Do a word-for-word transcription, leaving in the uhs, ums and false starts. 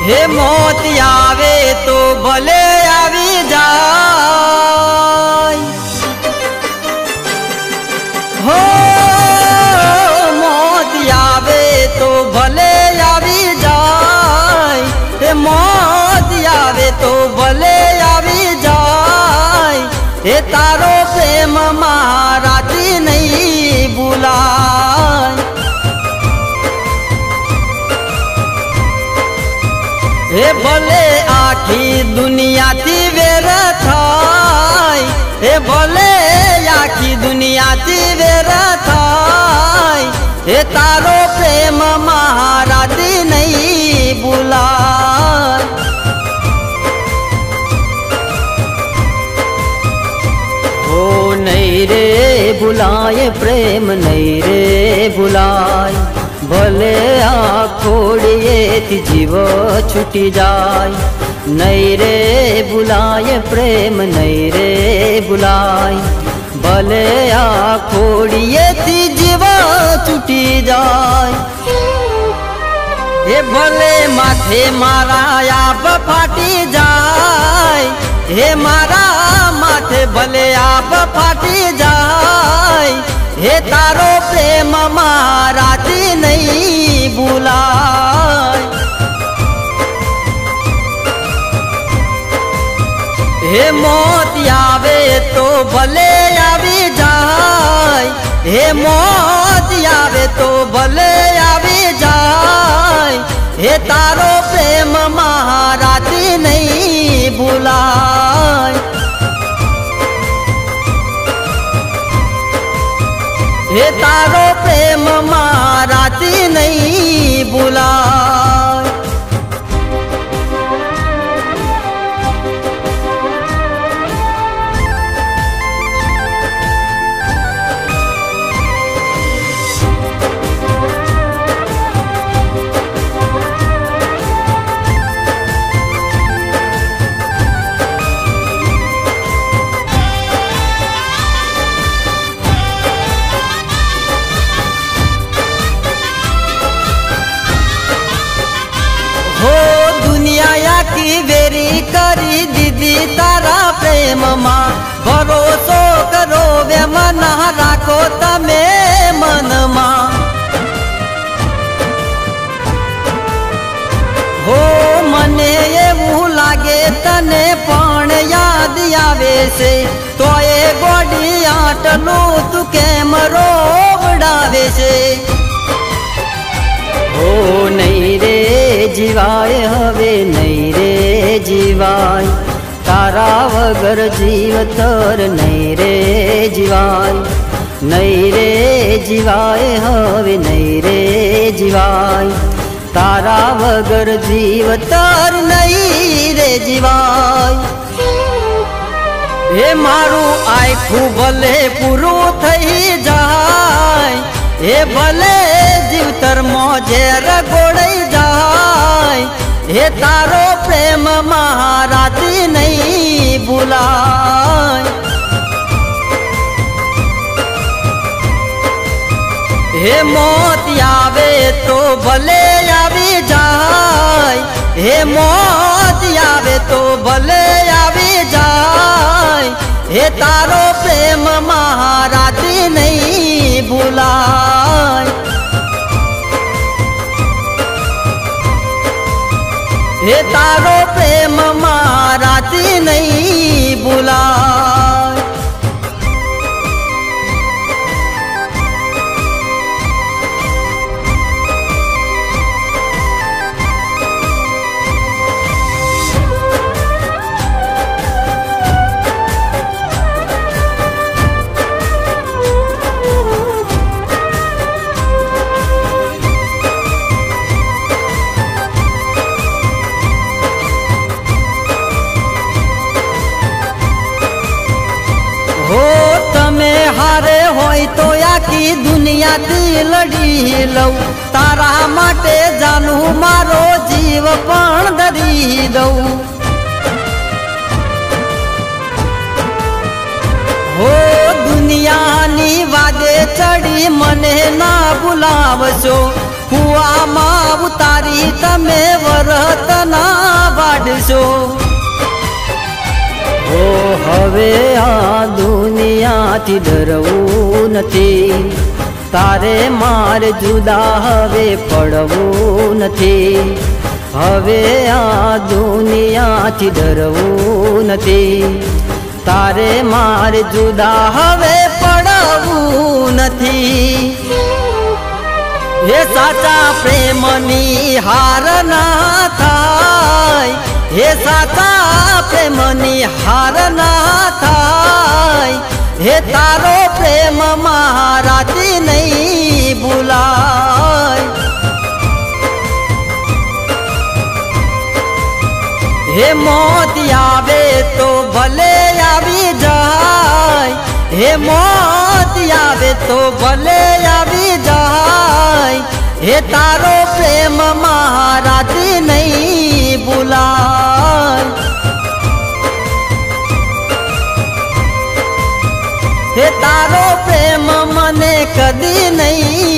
हे मौत आवे तो भले आवी जाय, हो मौत आवे तो भले आवी जाय, हे मौत आवे तो भले आवी जाय, हे तारो प्रेम महाराती नहीं बुलाय। हे भले आखी दुनिया थी वेर थाय, हे भले आखी दुनिया थी वेर थाय, हे तारो प्रेम महाराती नहीं बुलाय। ओ नहीं रे बुलाए प्रेम नहीं रे बुलाए, भले आखोड़िए जीव छुटी जाय। नहीं रे बुलाए प्रेम नहीं रे बुलाए, भले आखोड़िए जीव छुटी जाय। हे भले माथे मारा आप फाटी जाय, हे मारा माथे भले आप फाटी जाय, हे तारो प्रेम महाराती नहीं बुलाय। हे मौत आवे तो भले आवी जाय, हे मौत आवे तो भले आवी जाय, हे तारो प्रेम महाराती नहीं बुलाय। हे तारो प्रेम महाराती नहीं बुलाय। हो दुनिया की बेरी करी दीदी तारा प्रेम माँ, भरोसो करो वे मन राखो तमे मन माँ। हो मने एवं लागे तने पण याद आवे से, तो ये गोडी आटलो तू केम रोवडावे से। हो नहीं रे जीवाय हवे नहीं रे जीवाय, तारा वगर जीव तर नहीं रे जीवाय। नहीं रे जीवाय हवे नहीं रे जीवाय, तारा वगर जीव तर नहीं रे जीवाय। हे मारू आखू भले पूरू थई जाय, हे भले जीवतर मोजेर गोड़ई जाय, हे तारो प्रेम महाराती नहीं बुलाय। हे मौत आवे तो भले आवी जाय, हे मौत आवे तो भले आवी जाय, हे तारो प्रेम महाराती नहीं बुलाय। हे तारो प्रेम महाराती नहीं बुलाय। हो तमे हारे होय तो आखी दुनिया थी लड़ी लऊ, तारा माटे जानू मारो जीव पण धरी दऊ। हो दुनिया नी वादे चढ़ी मने ना बुलावशो, કુવામાં ઉતારી તમે વરતના વાઢશો. ઓ હવે આ દુનિયાથી ડરવું નથી, તારે મારે જુદા હવે પડવું નથી. હવે આ દુનિયાથી ડરવું નથી, તારે મારે જુદા હવે પડવું નથી. હે સાચા પ્રેમની હાર ના થાય, હે સાચા પ્રેમની હાર ના થાય. હે તારો પ્રેમ મારાથી નહીં ભૂલાય. હે મોત આવે તો ભલે આવી જાય, હે મોત આવે તો ભલે આવી જાય. હે તારો પ્રેમ મારાથી નહીં ભૂલાય. હે તારો પ્રેમ મને કદી નહીં